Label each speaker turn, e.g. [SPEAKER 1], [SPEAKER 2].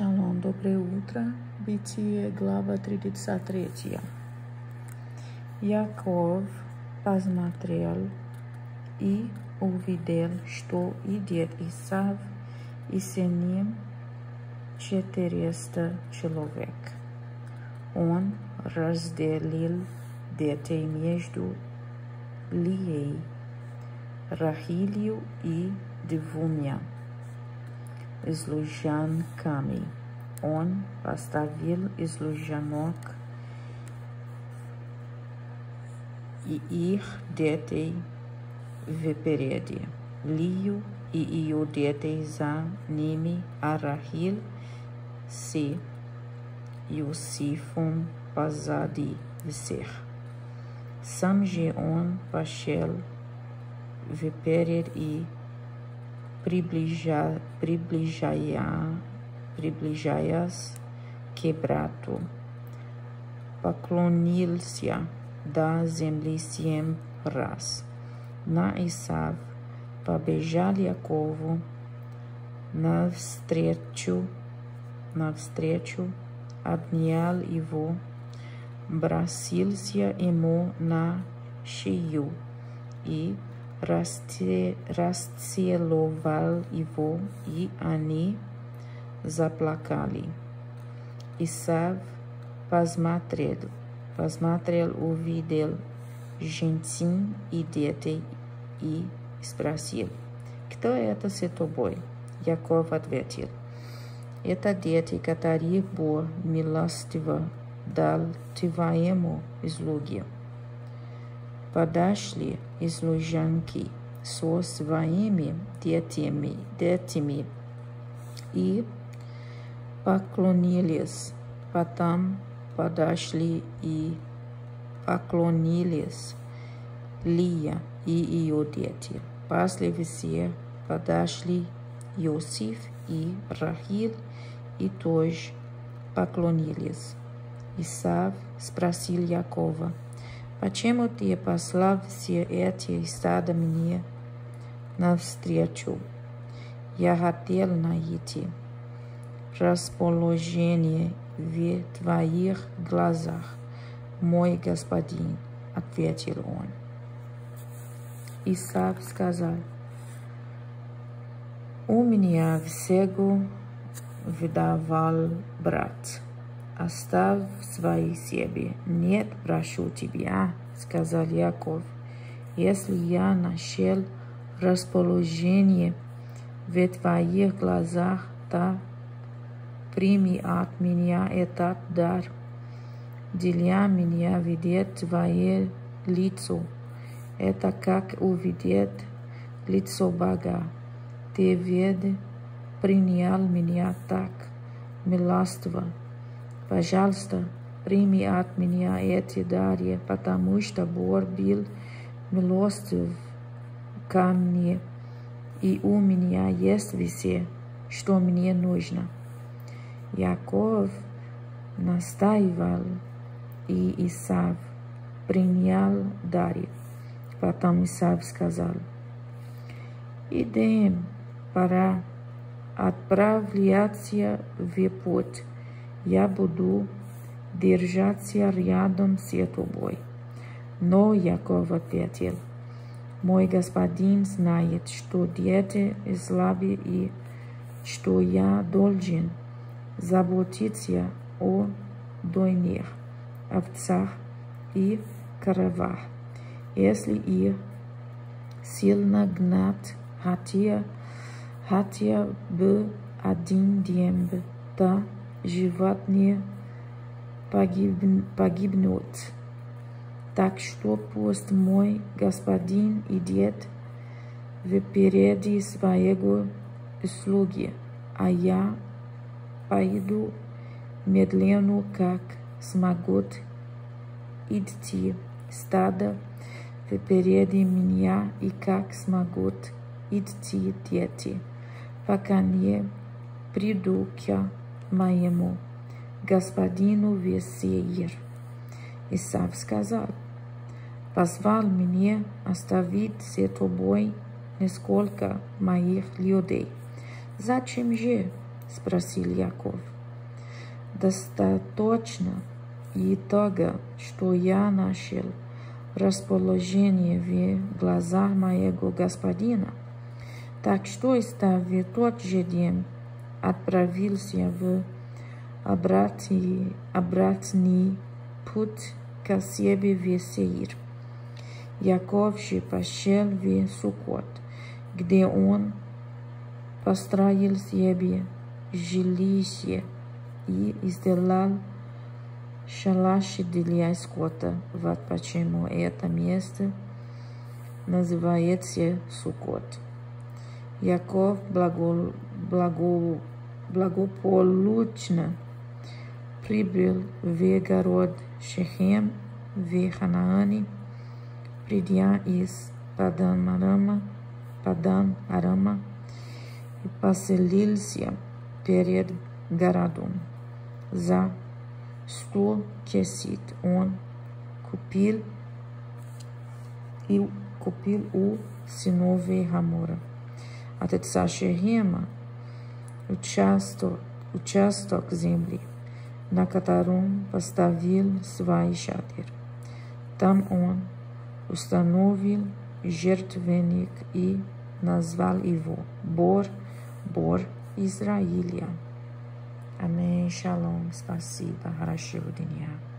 [SPEAKER 1] Шалом, доброе утро. Бытие, глава 33. Яков посмотрел и увидел, что идет Исав, и с ним 400 человек. Он разделил детей между Лией, Рахилью и двумя служанками. Он поставил служанок и их детей впереди, Лию и ее детей за ними, а Рахиль с Иосифом позади всех. Сам же он пошел вперед и приближаясь к брату, поклонился до земли 7 раз. На Исав побежал Якову навстречу, обнял его, бросился ему на шею и расцеловал его, и они заплакали. Исав посмотрел, увидел женщин и детей и спросил: «Кто это с тобой?» Яков ответил: «Это дети, которых Бог милостиво дал твоему слуге». Подошли служанки со своими детьми и поклонились. Потом подошли и поклонились Лия и ее дети. После всех подошли Иосиф и Рахиль и тоже поклонились. Исав спросил Якова: «Почему ты послал все эти стада мне навстречу? Я хотел найти расположение в твоих глазах, мой господин», — ответил он. Исав сказал: «У меня всего выдавал брат. Оставь свои себе». «Нет, прошу тебя», — сказал Яков, «если я нашел расположение в твоих глазах, то прими от меня этот дар. Для меня видеть твое лицо — это как увидеть лицо Бога. Ты ведь принял меня так милостиво. Пожалуйста, прими от меня эти дары, потому что Бог был милостив ко мне, и у меня есть все, что мне нужно». Яков настаивал, и Исав принял дары. Потом Исав сказал: «Идем, пора отправляться в путь. Я буду держаться рядом с тобой». Но Яков ответил: «Мой господин знает, что дети слабы и что я должен заботиться о дойных овцах и коровах. Если их сильно гнать, хотя бы один день, то животные погибнут. Так что пусть мой господин идет впереди своего слуги, а я пойду медленно, как смогут идти стадо впереди меня, и как смогут идти дети, пока не приду к моему господину в Сеир». Исав сказал: «Позвал меня оставить с тобой несколько моих людей». «Зачем же?» — спросил Яков. Достаточно и того, что я нашел расположение в глазах моего господина. Так что, став в тот же день, отправился в обратный путь к себе в Сеир. Яков же пошел в Суккот, где он построил себе жилище и сделал шалаши для скота. Вот почему это место называется Суккот. Яков благополучно прибыл в город Шехем в Ханаане, придя из Падан-Арама, и поселился перед городом. За 100 кесит он купил у сыновей Хамора от отца Шехема участок земли, на котором поставил свой шатер. Там он установил жертвенник и назвал его Бор Израиля. Аминь. Шалом. Спасибо. Хорошего дня.